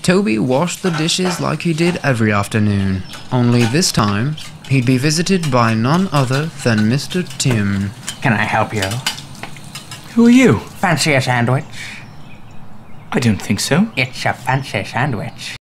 Toby washed the dishes like he did every afternoon, only this time he'd be visited by none other than Mr. Tim. Can I help you? Who are you? Fancy a sandwich? I don't think so. It's a fancy sandwich.